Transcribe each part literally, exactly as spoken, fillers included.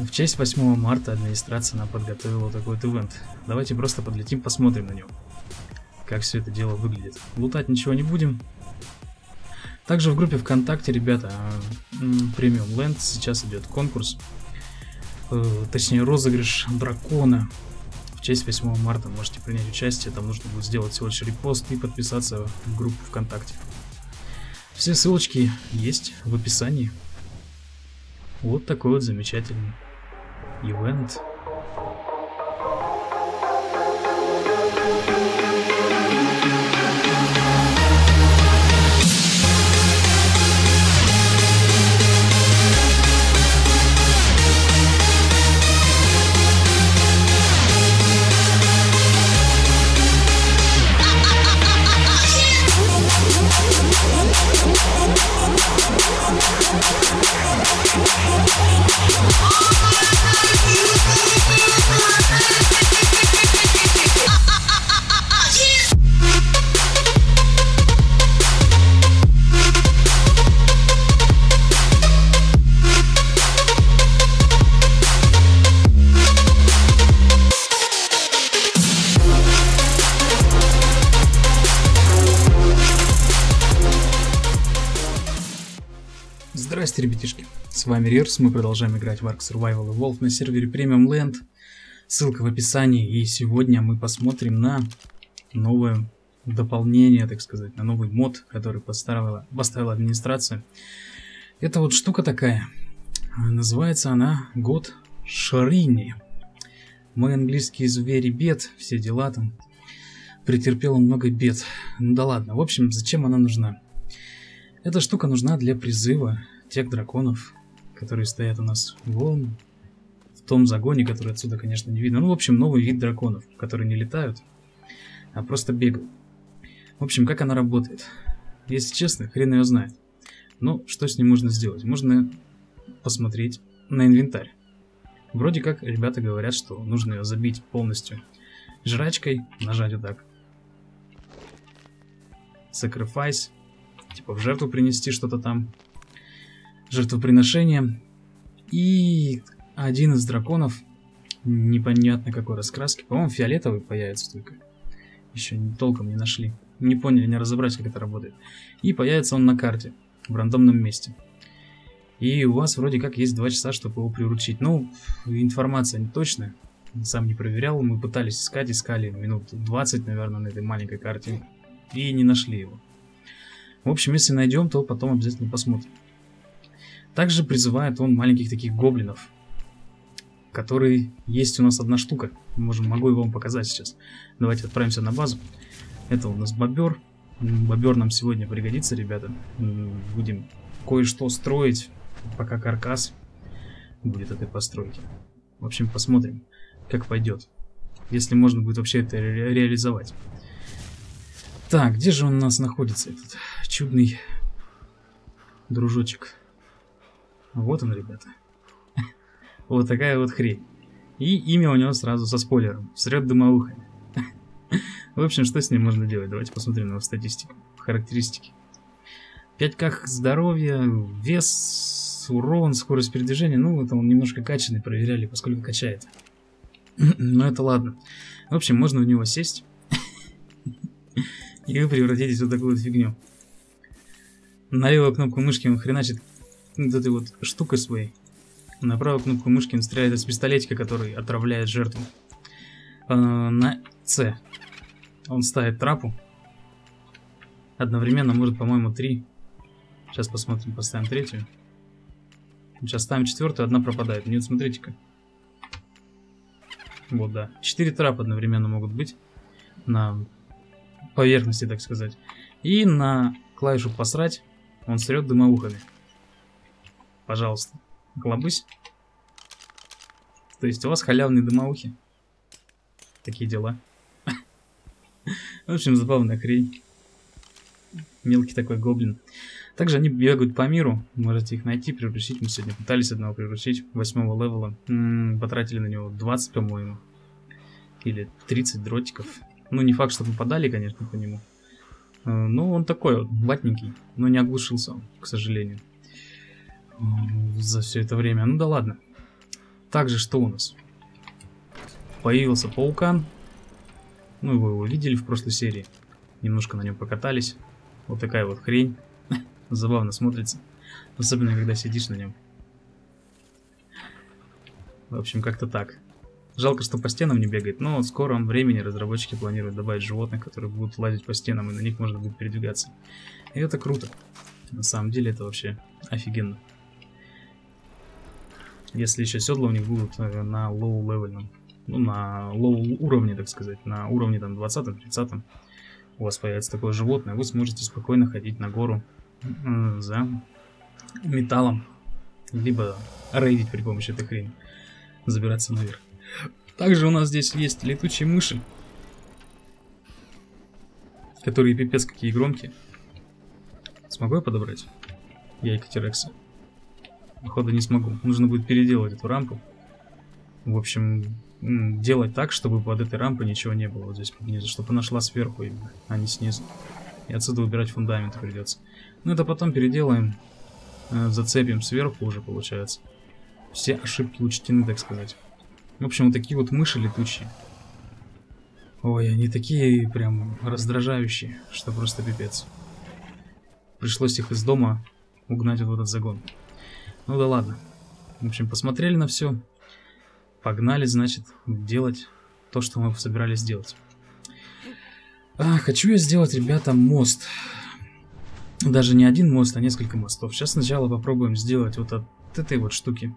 В честь восьмого марта администрация нам подготовила такой вот ивент. Давайте просто подлетим, посмотрим на него. Как все это дело выглядит. Лутать ничего не будем. Также в группе ВКонтакте, ребята, Premium Land сейчас идет конкурс. Э, точнее, розыгрыш дракона. В честь восьмого марта можете принять участие. Там нужно будет сделать всего лишь репост и подписаться в группу ВКонтакте. Все ссылочки есть в описании. Вот такой вот замечательный ивент. Здрасте, ребятишки, с вами Рирс, мы продолжаем играть в Ark Survival Evolved на сервере Premium Land, ссылка в описании, и сегодня мы посмотрим на новое дополнение, так сказать, на новый мод, который поставила, поставила администрация. Это вот штука такая, называется она God Shireen. Мой английский звери бед, все дела там, претерпела много бед, ну да ладно, в общем, зачем она нужна? Эта штука нужна для призыва тех драконов, которые стоят у нас вон в том загоне, который отсюда, конечно, не видно. Ну, в общем, новый вид драконов, которые не летают, а просто бегают. В общем, как она работает? Если честно, хрен ее знает. Но что с ним можно сделать? Можно посмотреть на инвентарь. Вроде как ребята говорят, что нужно ее забить полностью жрачкой, нажать вот так. Sacrifice. Типа в жертву принести что-то там. Жертвоприношение. И один из драконов, непонятно какой раскраски, по-моему, фиолетовый появится только. Еще толком не нашли. Не поняли, не разобрать, как это работает. И появится он на карте, в рандомном месте. И у вас вроде как есть два часа, чтобы его приручить. Ну, информация не точная. Сам не проверял. Мы пытались искать, искали минут двадцать, наверное, на этой маленькой карте. И не нашли его. В общем, если найдем, то потом обязательно посмотрим. Также призывает он маленьких таких гоблинов, которые есть у нас одна штука. Можем, могу его вам показать сейчас. Давайте отправимся на базу. Это у нас бобер. Бобер нам сегодня пригодится, ребята. Будем кое-что строить, пока каркас будет этой постройки. В общем, посмотрим, как пойдет. Если можно будет вообще это ре реализовать. Так, где же он у нас находится, этот чудный дружочек? Вот он, ребята. Вот такая вот хрень. И имя у него сразу со спойлером. Срет дымоухами. В общем, что с ним можно делать? Давайте посмотрим на его статистику, характеристики. пять ка здоровья, вес, урон, скорость передвижения. Ну, это он немножко качанный, проверяли, поскольку качает. Но это ладно. В общем, можно в него сесть. И вы превратитесь в вот такую вот фигню. На левую кнопку мышки он хреначит вот этой вот штукой своей. На правую кнопку мышки он стреляет из пистолетика, который отравляет жертву. А, на С он ставит трапу. Одновременно может, по-моему, три. Сейчас посмотрим, поставим третью. Сейчас ставим четвертую, одна пропадает. Нет, смотрите-ка. Вот, да. Четыре трапа одновременно могут быть на поверхности, так сказать. И на клавишу посрать он срет дымоухами. Пожалуйста, глобысь. То есть у вас халявные дымоухи. Такие дела. В общем, забавная хрень. Мелкий такой гоблин. Также они бегают по миру. Можете их найти, приручить. Мы сегодня пытались одного приручить. Восьмого левела. М-м, потратили на него двадцать, по-моему. Или тридцать дротиков. Ну, не факт, что попадали, конечно, по нему. Но он такой вот, ватненький. Но не оглушился он, к сожалению. За все это время. Ну да ладно. Также что у нас? Появился паукан. Ну, вы его видели в прошлой серии. Немножко на нем покатались. Вот такая вот хрень. Забавно смотрится. Особенно, когда сидишь на нем. В общем, как-то так. Жалко, что по стенам не бегает, но в скором времени разработчики планируют добавить животных, которые будут лазить по стенам, и на них можно будет передвигаться. И это круто. На самом деле это вообще офигенно. Если еще седла у них будут на лоу-левельном, ну, на лоу-уровне, так сказать, на уровне там двадцатом-тридцатом, у вас появится такое животное, вы сможете спокойно ходить на гору э, за металлом, либо рейдить при помощи этой хрени, забираться наверх. Также у нас здесь есть летучие мыши, которые пипец какие громкие. Смогу я подобрать яйка Тирекса? Походу не смогу. Нужно будет переделать эту рампу. В общем, делать так, чтобы под этой рампой ничего не было вот здесь под низу, чтобы она шла сверху именно, а не снизу. И отсюда убирать фундамент придется. Но это потом переделаем, зацепим сверху уже получается. Все ошибки учтены, так сказать. В общем, вот такие вот мыши летучие. Ой, они такие прям раздражающие, что просто пипец. Пришлось их из дома угнать вот в этот загон. Ну да ладно. В общем, посмотрели на все. Погнали, значит, делать то, что мы собирались делать. А, хочу я сделать, ребята, мост. Даже не один мост, а несколько мостов. Сейчас сначала попробуем сделать вот от этой вот штуки.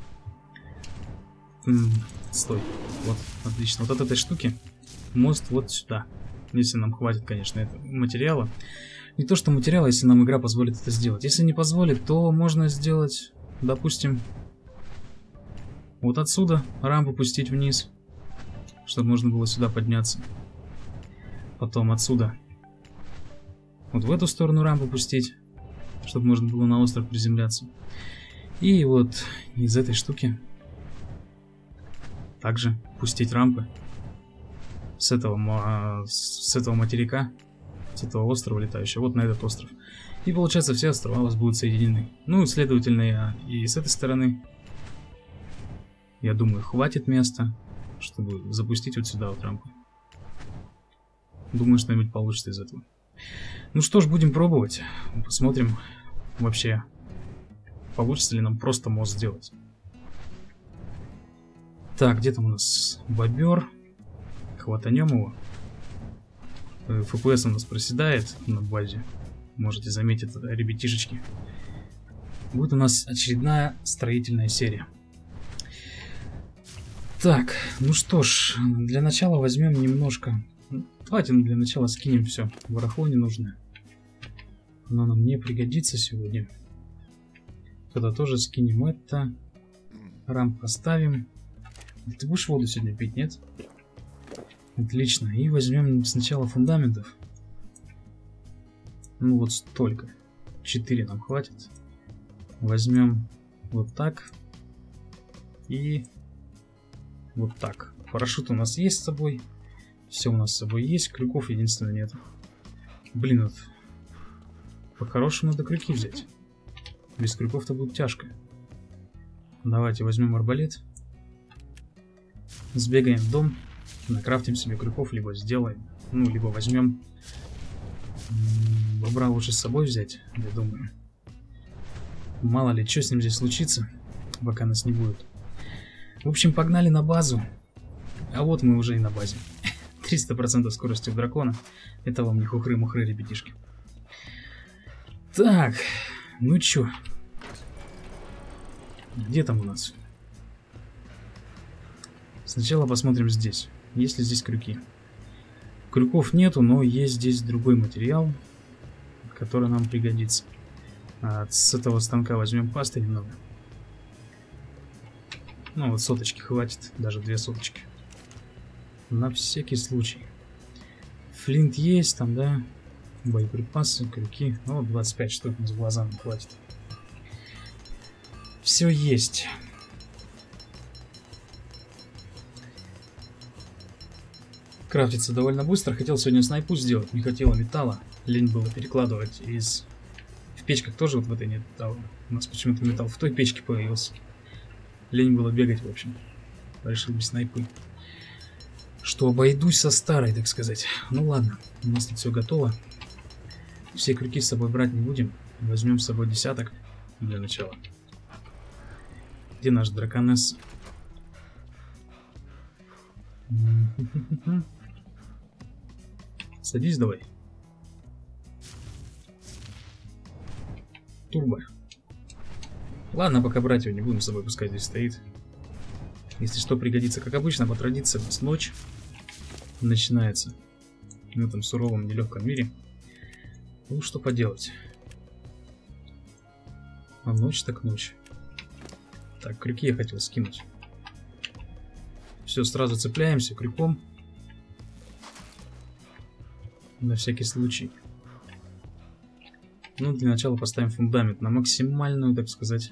М-м, стой. Вот, отлично. Вот от этой штуки мост вот сюда. Если нам хватит, конечно, этого материала. Не то, что материала, если нам игра позволит это сделать. Если не позволит, то можно сделать, допустим, вот отсюда рампу пустить вниз, чтобы можно было сюда подняться. Потом отсюда вот в эту сторону рампу пустить, чтобы можно было на остров приземляться. И вот из этой штуки также пустить рампы с этого, с этого материка, с этого острова летающего, вот на этот остров. И получается, все острова у вас будут соединены. Ну, следовательно, и с этой стороны, я думаю, хватит места, чтобы запустить вот сюда вот рампу. Думаю, что-нибудь получится из этого. Ну что ж, будем пробовать. Посмотрим вообще, получится ли нам просто мост сделать. Так, где там у нас бобер? Хватанем его. эф пи эс у нас проседает на базе. Можете заметить это, ребятишечки. Будет у нас очередная строительная серия. Так, ну что ж, для начала возьмем немножко. Давайте для начала скинем все. Барахло ненужное. Оно нам не пригодится сегодня. Тогда тоже скинем это. Рамп поставим. Ты будешь воду сегодня пить, нет? Отлично. И возьмем сначала фундаментов. Ну вот столько. четыре нам хватит. Возьмем вот так. И вот так. Парашют у нас есть с собой. Все у нас с собой есть. Крюков единственное нет. Блин, вот. По-хорошему надо крюки взять. Без крюков-то будет тяжко. Давайте возьмем арбалет. Сбегаем в дом. Накрафтим себе крюков, либо сделаем. Ну, либо возьмем. Бобра лучше с собой взять, я думаю. Мало ли, что с ним здесь случится, пока нас не будет. В общем, погнали на базу. А вот мы уже и на базе. триста процентов скорости у дракона. Это вам не хухры-мухры, ребятишки. Так, ну чё? Где там у нас? Сначала посмотрим здесь. Есть ли здесь крюки? Крюков нету, но есть здесь другой материал, который нам пригодится. А с этого станка возьмем пасты немного. Ну вот соточки хватит, даже две соточки. На всякий случай. Флинт есть там, да? Боеприпасы, крюки. Ну вот двадцать пять штук с глазами хватит. Все есть. Крафтится довольно быстро. Хотел сегодня снайпу сделать, не хотела металла. Лень было перекладывать из... В печках тоже вот в этой нет металла. У нас почему-то металл в той печке появился. Лень было бегать, в общем. Решил без снайпы. Что обойдусь со старой, так сказать. Ну ладно, у нас тут все готово. Все крюки с собой брать не будем. Возьмем с собой десяток для начала. Где наш драконесса? Садись давай. Турбо. Ладно, пока брать его не будем с собой, пускай здесь стоит. Если что, пригодится. Как обычно, по традиции, у нас ночь начинается. В этом суровом, нелегком мире. Ну, что поделать. А ночь так ночь. Так, крюки я хотел скинуть. Все, сразу цепляемся крюком. На всякий случай. Ну, для начала поставим фундамент на максимальную, так сказать,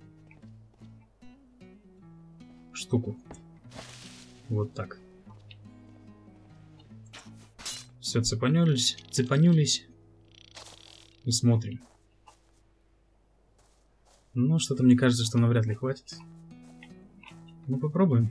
штуку. Вот так. Все, цепанюлись, цепанюлись. И смотрим. Ну, что-то мне кажется, что навряд ли хватит. Ну, попробуем.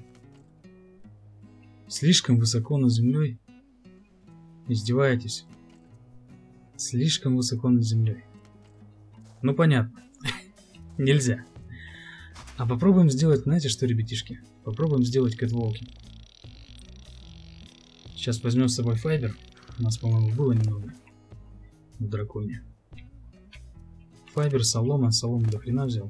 Слишком высоко над землей. Издеваетесь? Слишком высоко над землей. Ну, понятно. Нельзя. А попробуем сделать, знаете что, ребятишки? Попробуем сделать кэтволки. Сейчас возьмем с собой файбер. У нас, по-моему, было немного в драконе. Файбер, солома. Солому до хрена взял.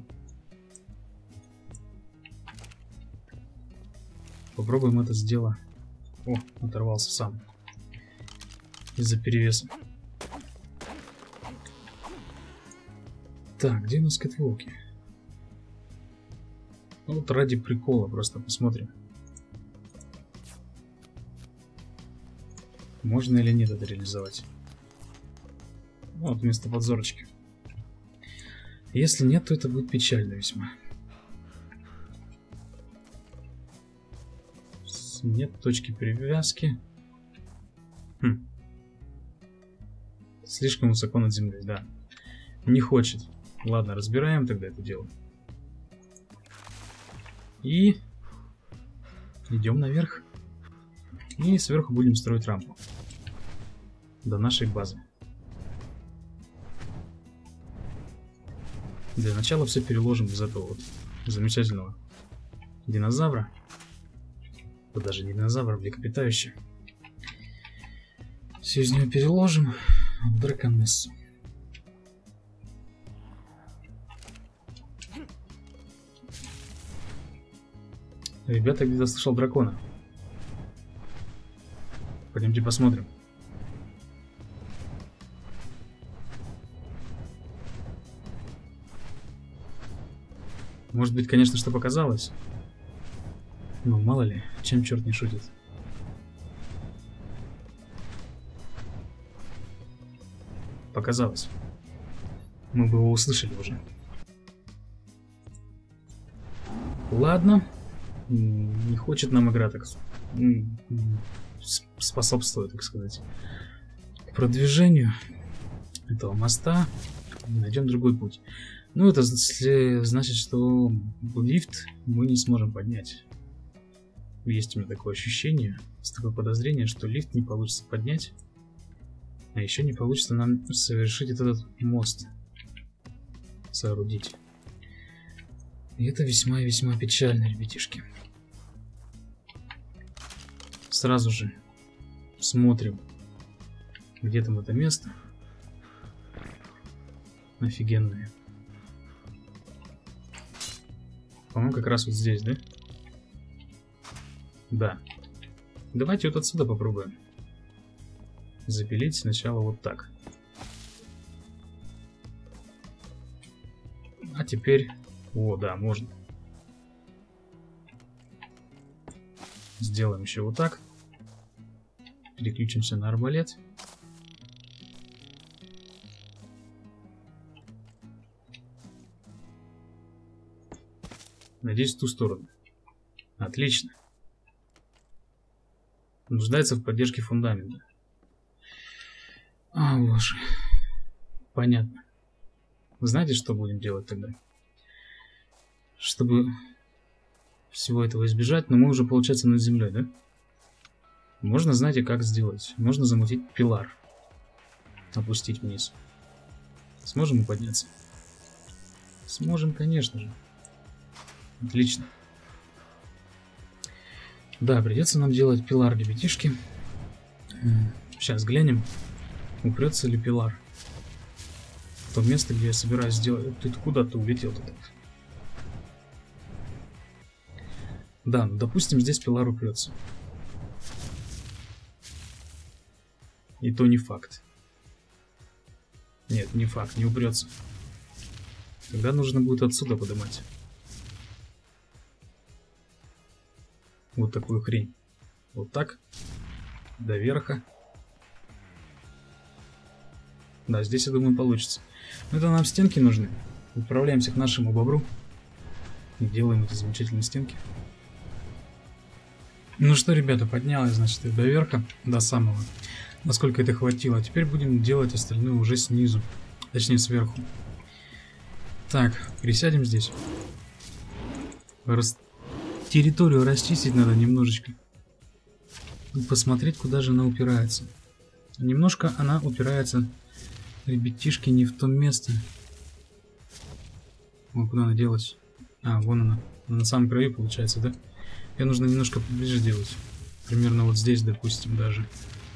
Попробуем это сделать. О, оторвался сам. Из-за перевеса. Так, где у нас кэтволки? Ну, вот ради прикола просто посмотрим. Можно или нет это реализовать. Вот вместо подзорочки. Если нет, то это будет печально весьма. Нет точки привязки. Хм. Слишком высоко над землей, да. Не хочет. Ладно, разбираем тогда это дело. И идем наверх. И сверху будем строить рампу до нашей базы. Для начала все переложим из этого вот замечательного динозавра. Вот даже не динозавр, млекопитающий. Все из него переложим в драконессу. Ребята, где-то слышал дракона. Пойдемте посмотрим. Может быть, конечно, что показалось. Но мало ли, чем черт не шутит. Показалось. Мы бы его услышали уже. Ладно. Не хочет нам игра так способствует, так сказать, к продвижению этого моста. Найдем другой путь. Ну, это значит, что лифт мы не сможем поднять. Есть у меня такое ощущение, такое подозрение, что лифт не получится поднять. А еще не получится нам совершить этот мост. Соорудить. И это весьма и весьма печально, ребятишки. Сразу же смотрим, где там это место. Офигенное. По-моему, как раз вот здесь, да? Да. Давайте вот отсюда попробуем запилить сначала вот так. А теперь... О, да, можно. Сделаем еще вот так. Переключимся на арбалет. Надеюсь, в ту сторону. Отлично. Нуждается в поддержке фундамента. А, боже. Понятно. Вы знаете, что будем делать тогда? Чтобы всего этого избежать, но мы уже, получается, над землей, да? Можно, знаете, как сделать? Можно замутить пилар. Опустить вниз. Сможем мы подняться? Сможем, конечно же. Отлично. Да, придется нам делать пилар, ребятишки. Сейчас глянем, упрется ли пилар. То место, где я собираюсь сделать... Ты куда ты улетел-то так? Да, ну допустим, здесь пилар упрется. И то не факт. Нет, не факт, не упрется. Тогда нужно будет отсюда поднимать. Вот такую хрень. Вот так. До верха. Да, здесь, я думаю, получится. Но это нам стенки нужны. Отправляемся к нашему бобру. И делаем эти замечательные стенки. Ну что, ребята, поднялась, значит, до верха, до самого. Насколько это хватило. Теперь будем делать остальное уже снизу. Точнее, сверху. Так, присядем здесь. Рас... Территорию расчистить надо немножечко. И посмотреть, куда же она упирается. Немножко она упирается, ребятишки, не в то место. О, куда она делась? А, вон она. Она на самом краю, получается, да? Ее нужно немножко поближе делать. Примерно вот здесь, допустим, даже.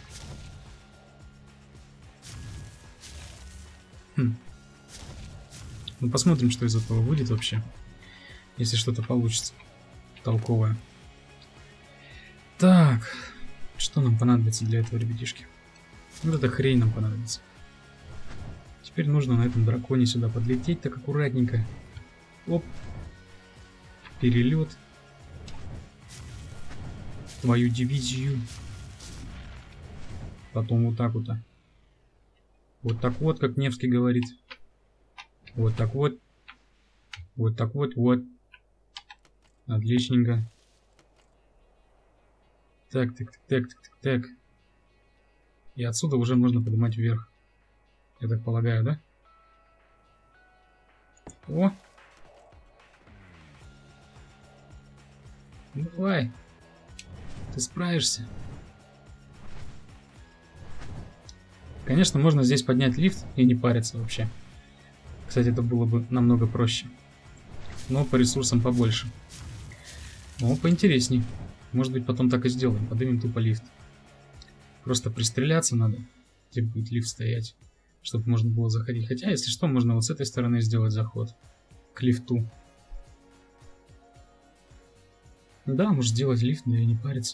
Хм. Ну, посмотрим, что из этого выйдет вообще. Если что-то получится толковое. Так. Что нам понадобится для этого, ребятишки? Вот эта хрень нам понадобится. Теперь нужно на этом драконе сюда подлететь так аккуратненько. Оп. Перелет. Твою дивизию. Потом вот так вот. Вот так вот, как Невский говорит. Вот так вот. Вот так вот, вот. Отличненько. Так, так, так, так, так, так. И отсюда уже можно поднимать вверх. Я так полагаю, да? О! Давай! Ты справишься. Конечно, можно здесь поднять лифт и не париться вообще. Кстати, это было бы намного проще. Но по ресурсам побольше. Но поинтересней. Может быть, потом так и сделаем. Поднимем тупо лифт. Просто пристреляться надо, где будет лифт стоять, чтобы можно было заходить. Хотя, если что, можно вот с этой стороны сделать заход к лифту. Да, может сделать лифт, но и не париться.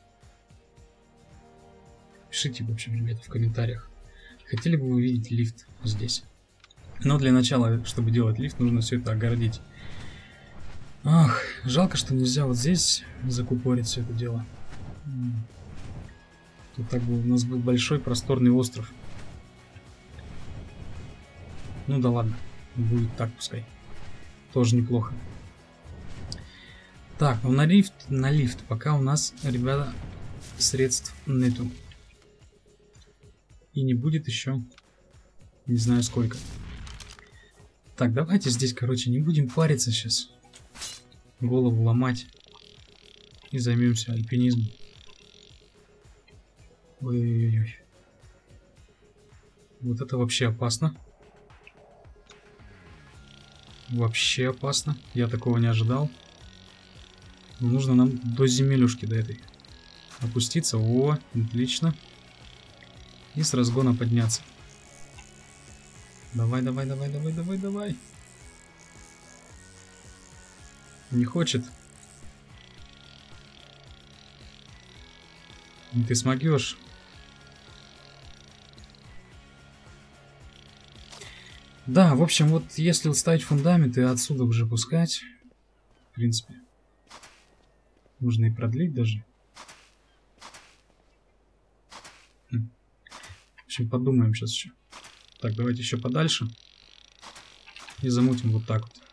Пишите, в общем, ребята, в комментариях. Хотели бы вы увидеть лифт здесь? Но для начала, чтобы делать лифт, нужно все это огородить. Ах, жалко, что нельзя вот здесь закупорить все это дело. Тут так бы у нас был большой просторный остров. Ну да ладно, будет так пускай. Тоже неплохо. Так, ну на лифт, на лифт пока у нас, ребята, средств нету. И не будет еще не знаю сколько. Так, давайте здесь, короче, не будем париться сейчас. Голову ломать. И займемся альпинизмом. Ой-ой-ой. Вот это вообще опасно. Вообще опасно. Я такого не ожидал. Но нужно нам до земелюшки, до этой опуститься. О, отлично. И с разгона подняться. Давай, давай, давай, давай, давай, давай. Не хочет. Ты смогешь. Да, в общем, вот если вот ставить фундамент и отсюда уже пускать, в принципе, можно и продлить даже. В общем, подумаем сейчас еще. Так, давайте еще подальше. И замутим вот так вот.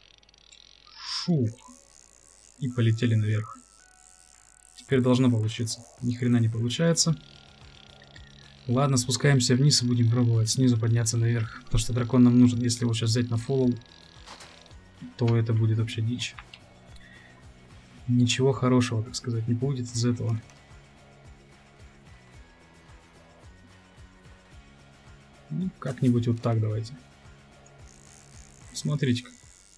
Фух. И полетели наверх. Теперь должно получиться. Ни хрена не получается. Ладно, спускаемся вниз и будем пробовать снизу подняться наверх. Потому что дракон нам нужен. Если его сейчас взять на фоллоу, то это будет вообще дичь. Ничего хорошего, так сказать, не будет из этого. Ну, как-нибудь вот так давайте. Смотрите-ка.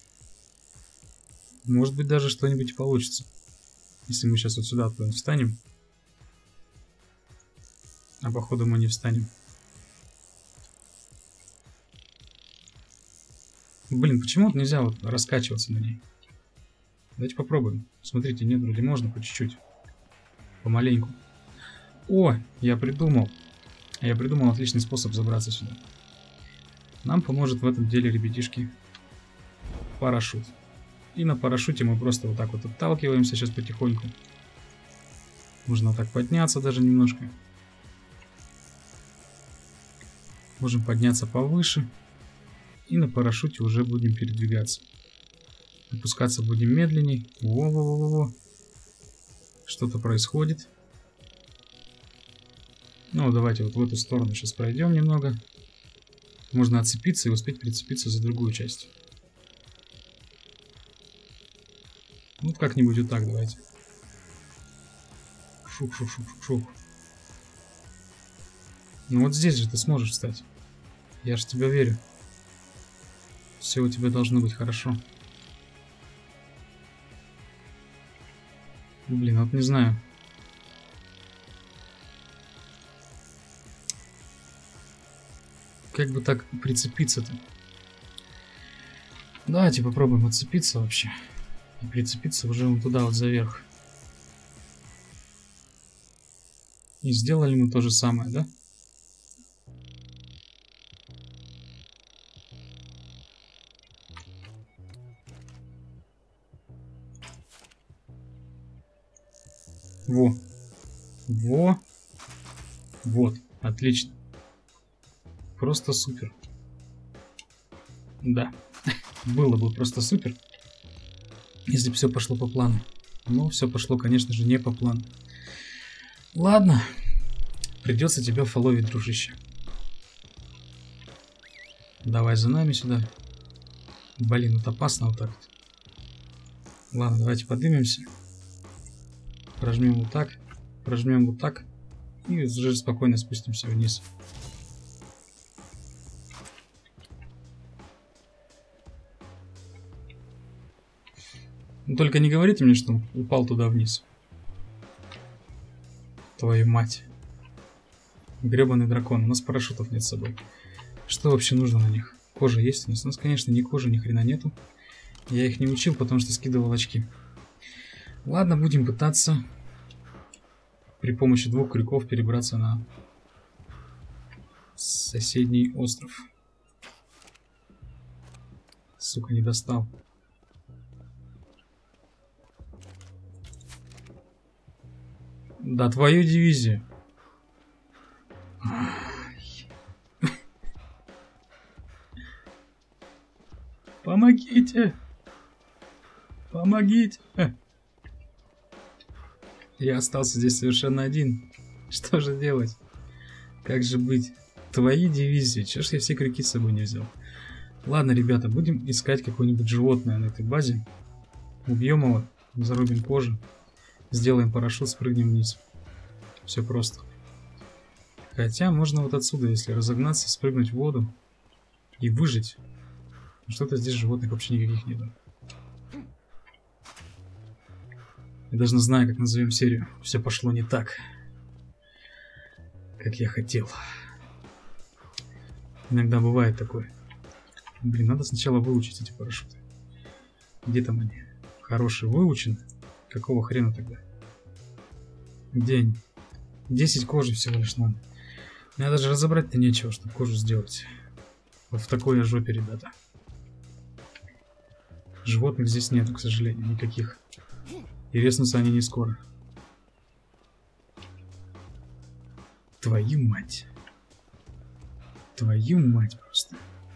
Может быть, даже что-нибудь получится. Если мы сейчас вот сюда встанем. А походу мы не встанем. Блин, почему вот нельзя вот раскачиваться на ней? Давайте попробуем. Смотрите, нет, вроде можно по чуть-чуть. Помаленьку. О, я придумал. Я придумал отличный способ забраться сюда. Нам поможет в этом деле, ребятишки, парашют. И на парашюте мы просто вот так вот отталкиваемся сейчас потихоньку. Можно вот так подняться даже немножко. Можем подняться повыше. И на парашюте уже будем передвигаться. Опускаться будем медленней. Во-во-во-во. Что-то происходит. Ну, давайте вот в эту сторону сейчас пройдем немного. Можно отцепиться и успеть прицепиться за другую часть. Вот как-нибудь вот так давайте. Шух-шух-шух-шух. Ну вот здесь же ты сможешь встать. Я же в тебя верю. Все у тебя должно быть хорошо. Блин, вот не знаю. Как бы так прицепиться-то? Давайте попробуем отцепиться вообще. И прицепиться уже вон туда вот заверх. И сделали мы то же самое, да? Во. Во. Вот. Отлично. Просто супер. Да. Было бы просто супер, если бы все пошло по плану. Но все пошло, конечно же, не по плану. Ладно. Придется тебя фоловить, дружище. Давай за нами сюда. Блин, вот опасно вот так вот. Ладно, давайте поднимемся. Прожмем вот так. Прожмем вот так. И уже спокойно спустимся вниз. Но только не говорите мне, что он упал туда вниз. Твою мать. Гребаный дракон. У нас парашютов нет с собой. Что вообще нужно на них? Кожа есть у нас? У нас, конечно, ни кожи, ни хрена нету. Я их не учил, потому что скидывал очки. Ладно, будем пытаться при помощи двух крюков перебраться на соседний остров. Сука, не достал. Да, твою дивизию. Помогите! Помогите! Я остался здесь совершенно один. Что же делать? Как же быть? Твои дивизии. Чё ж я все крюки с собой не взял? Ладно, ребята, будем искать какое-нибудь животное на этой базе. Убьем его, зарубим кожу. Сделаем парашют, спрыгнем вниз. Все просто. Хотя можно вот отсюда, если разогнаться, спрыгнуть в воду и выжить. Что-то здесь животных вообще никаких нет. Я даже не знаю, как назовем серию. Все пошло не так, как я хотел. Иногда бывает такое. Блин, надо сначала выучить эти парашюты. Где там они? Хорошие выучены. Какого хрена тогда? Где они? десять кожи всего лишь надо. Мне даже разобрать-то нечего, чтобы кожу сделать. Вот в такой жопе, ребята. Животных здесь нету, к сожалению, никаких. И резнутся они не скоро. Твою мать. Твою мать просто.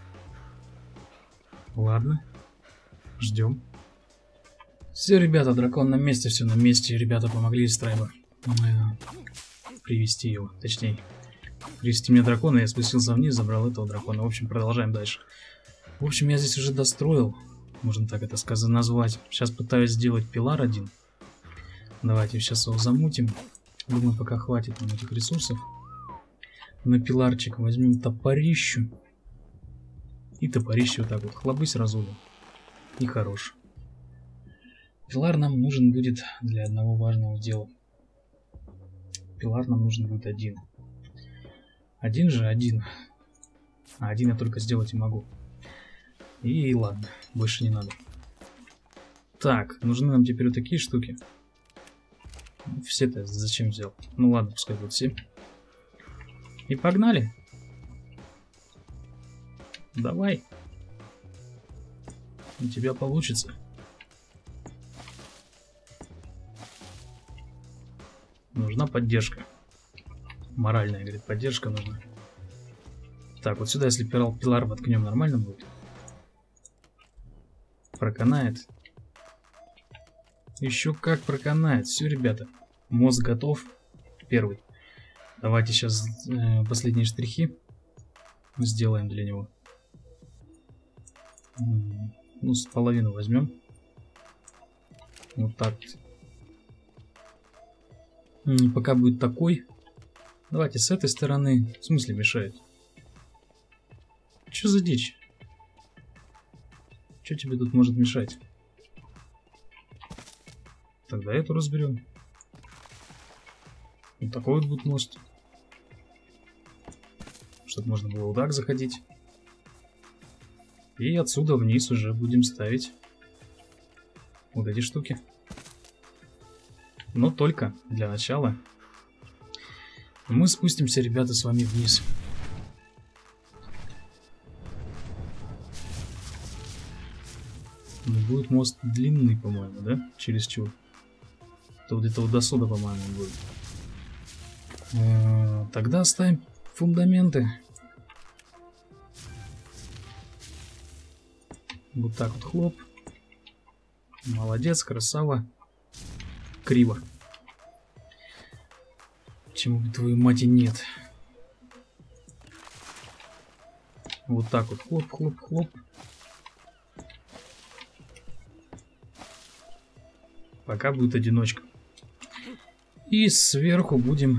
Ладно. Ждем. Все, ребята, дракон на месте, все на месте. Ребята помогли из Трайба привести его. Точнее, привести мне дракона. Я спустился вниз, забрал этого дракона. В общем, продолжаем дальше. В общем, я здесь уже достроил. Можно так это сказать, назвать. Сейчас пытаюсь сделать пилар один. Давайте сейчас его замутим. Думаю, пока хватит нам этих ресурсов. На пиларчик возьмем топорищу. И топорище вот так вот хлобысь разулим. И хорош. Пилар нам нужен будет для одного важного дела. Пилар нам нужен будет один. Один же один. А один я только сделать и могу. И ладно, больше не надо. Так, нужны нам теперь вот такие штуки. Все-то зачем взял? Ну ладно, пускай будут все. И погнали. Давай. У тебя получится. Нужна поддержка. Моральная, говорит, поддержка нужна. Так, вот сюда, если пилар, пилар воткнем, нормально будет? Проканает. Еще как проканает. Все, ребята. Мозг готов. Первый. Давайте сейчас э, последние штрихи сделаем для него. Ну, с половину возьмем. Вот так. Пока будет такой. Давайте с этой стороны. В смысле мешает? Что за дичь? Что тебе тут может мешать? Тогда эту разберем. Вот такой вот будет мост. Чтобы можно было вот так заходить. И отсюда вниз уже будем ставить вот эти штуки. Но только для начала мы спустимся, ребята, с вами вниз. Но будет мост длинный, по-моему, да? Чересчур. То где-то вот до сюда, по-моему, будет. Э-э- тогда оставим фундаменты. Вот так вот, хлоп. Молодец, красава. Криво. Почему бы твою мать и нет? Вот так вот, хлоп, хлоп, хлоп. Пока будет одиночка. И сверху будем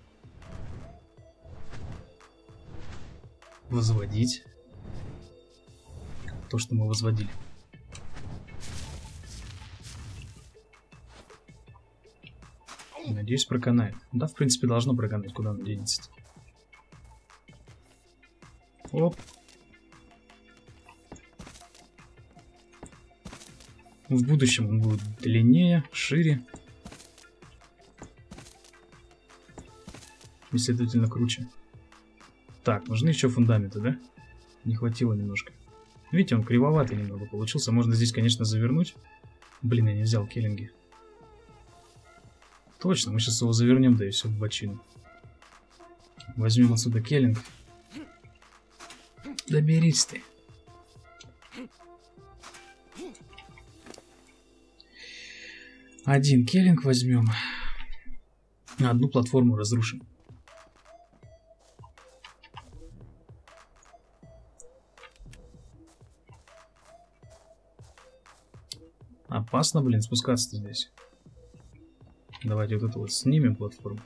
возводить то, что мы возводили. Надеюсь, проканает. Да, в принципе, должно проканать, куда он денется. Оп. В будущем он будет длиннее, шире. И, следовательно, круче. Так, нужны еще фундаменты, да? Не хватило немножко. Видите, он кривоватый немного получился. Можно здесь, конечно, завернуть. Блин, я не взял келлинги. Точно, мы сейчас его завернем, да и все в бочину. Возьмем отсюда келлинг. Доберись ты. Один келлинг возьмем. Одну платформу разрушим. Опасно, блин, спускаться здесь. Давайте вот это вот снимем платформу.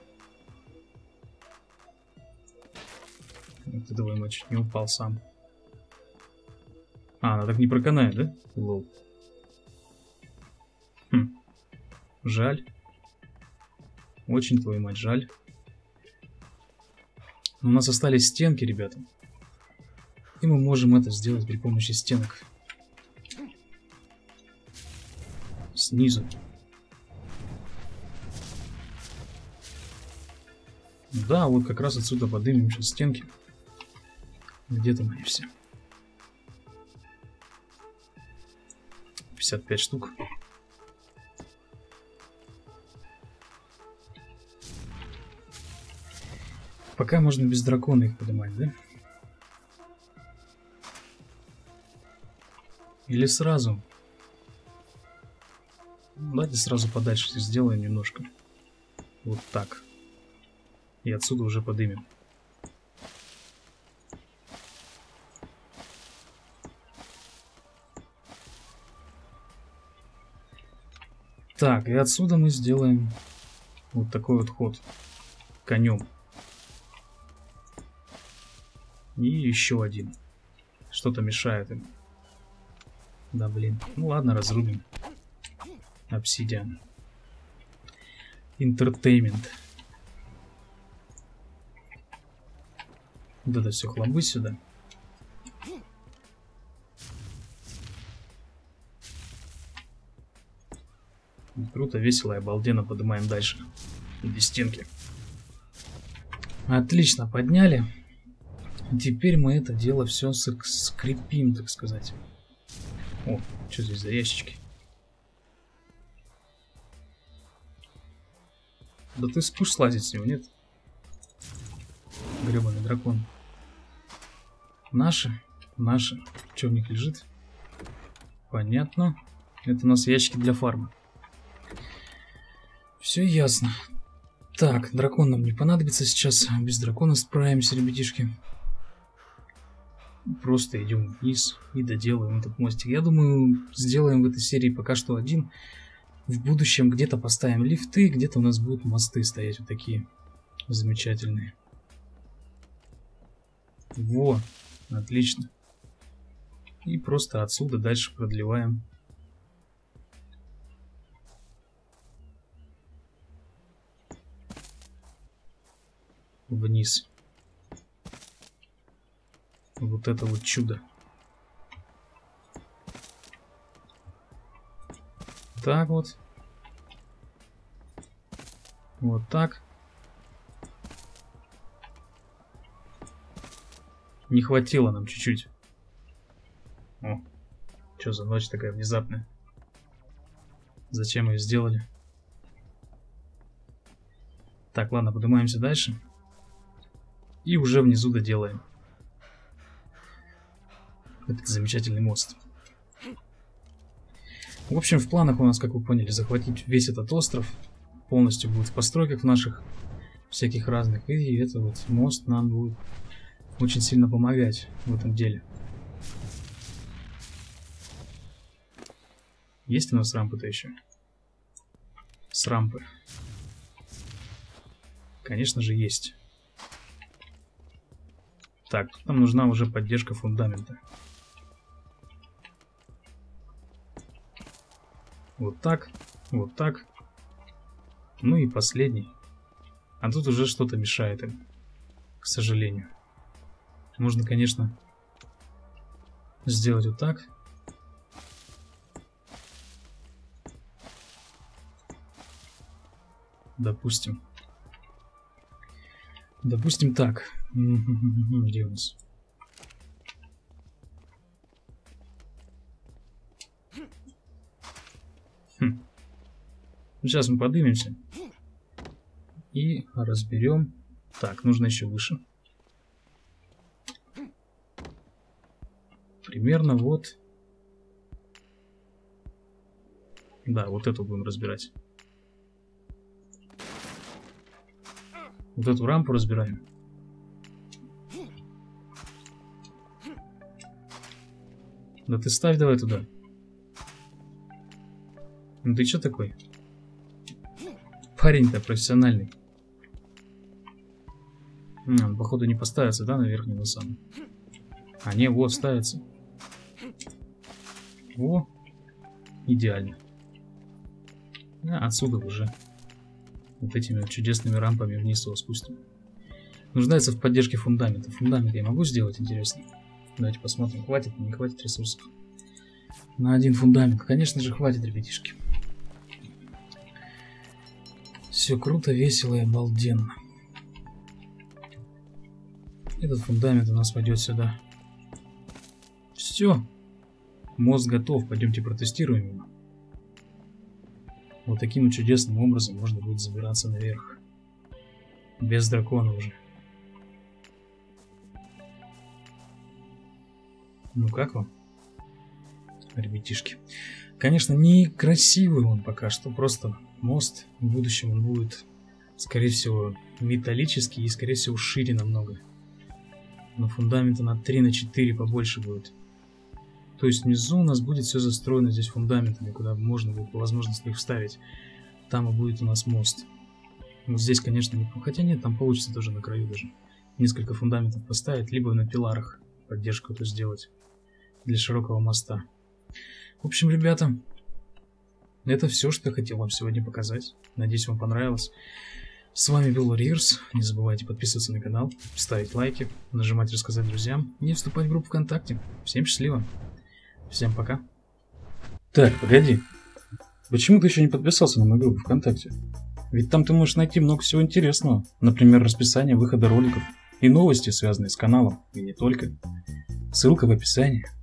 Вот этого ему чуть не упал сам. А, она так не проканает, да? Лол. Хм. Жаль. Очень, твою мать, жаль. Но у нас остались стенки, ребята. И мы можем это сделать при помощи стенок. Снизу. Да, вот как раз отсюда поднимем сейчас стенки. Где там они все? пятьдесят пять штук. Пока можно без дракона их поднимать, да? Или сразу? Давайте сразу подальше сделаем немножко. Вот так. И отсюда уже поднимем. Так, и отсюда мы сделаем вот такой вот ход конем. И еще один. Что-то мешает им. Да, блин. Ну ладно, разрубим. Обсидиан. Интертеймент. Вот это все хлобы сюда. Круто, весело и обалденно поднимаем дальше. До стенки. Отлично, подняли. Теперь мы это дело все скрепим, так сказать. О, что здесь за ящички? Да ты спуш слазить с него, нет? Гребаный дракон. Наши? Наши. Что в них лежит? Понятно. Это у нас ящики для фармы. Все ясно. Так, дракон нам не понадобится сейчас. Без дракона справимся, ребятишки. Просто идем вниз и доделаем этот мостик. Я думаю, сделаем в этой серии пока что один. В будущем где-то поставим лифты, где-то у нас будут мосты стоять вот такие замечательные. Во, отлично. И просто отсюда дальше продлеваем. Вниз. Вот это вот чудо. Так вот. Вот так. Не хватило нам чуть-чуть. О, что за ночь такая внезапная? Зачем ее сделали? Так, ладно, поднимаемся дальше. И уже внизу доделаем этот замечательный мост. В общем, в планах у нас, как вы поняли, захватить весь этот остров. Полностью будет в постройках наших всяких разных. И этот вот мост нам будет очень сильно помогать в этом деле. Есть у нас рампы-то еще? С рампы. Конечно же есть. Так, тут нам нужна уже поддержка фундамента. Вот так, вот так. Ну и последний. А тут уже что-то мешает им, к сожалению. Можно, конечно, сделать вот так. Допустим. Допустим так. Где у нас? Хм. Сейчас мы поднимемся и разберем. Так, нужно еще выше. Примерно вот. Да, вот эту будем разбирать. Вот эту рампу разбираем. Да ты ставь давай туда. Ну ты что такой? Парень-то профессиональный. А, он, походу, не поставится, да, на верхний на самом. А, не, вот, ставится. Во. Идеально. А, отсюда уже вот этими вот чудесными рампами вниз его спустим. Нуждается в поддержке фундамента. Фундамент я могу сделать, интересно? Давайте посмотрим, хватит, не хватит ресурсов. На один фундамент. Конечно же, хватит, ребятишки. Все круто, весело и обалденно. Этот фундамент у нас пойдет сюда. Все. Мост готов. Пойдемте протестируем его. Вот таким вот чудесным образом можно будет забираться наверх. Без дракона уже. Ну как вам, ребятишки? Конечно, не красивый он пока что. Просто мост. В будущем он будет, скорее всего, металлический и, скорее всего, шире намного. Но фундамента на три на четыре побольше будет. То есть внизу у нас будет все застроено здесь фундаментами, куда можно будет по возможности их вставить. Там и будет у нас мост. Вот здесь, конечно, не... Хотя нет, там получится тоже на краю даже. Несколько фундаментов поставить, либо на пиларах поддержку эту сделать. Для широкого моста. В общем, ребята, это все, что я хотел вам сегодня показать. Надеюсь, вам понравилось. С вами был Warriors. Не забывайте подписываться на канал, ставить лайки, нажимать рассказать друзьям и вступать в группу ВКонтакте. Всем счастливо. Всем пока. Так, погоди. Почему ты еще не подписался на мою группу ВКонтакте? Ведь там ты можешь найти много всего интересного. Например, расписание выхода роликов и новости, связанные с каналом, и не только. Ссылка в описании.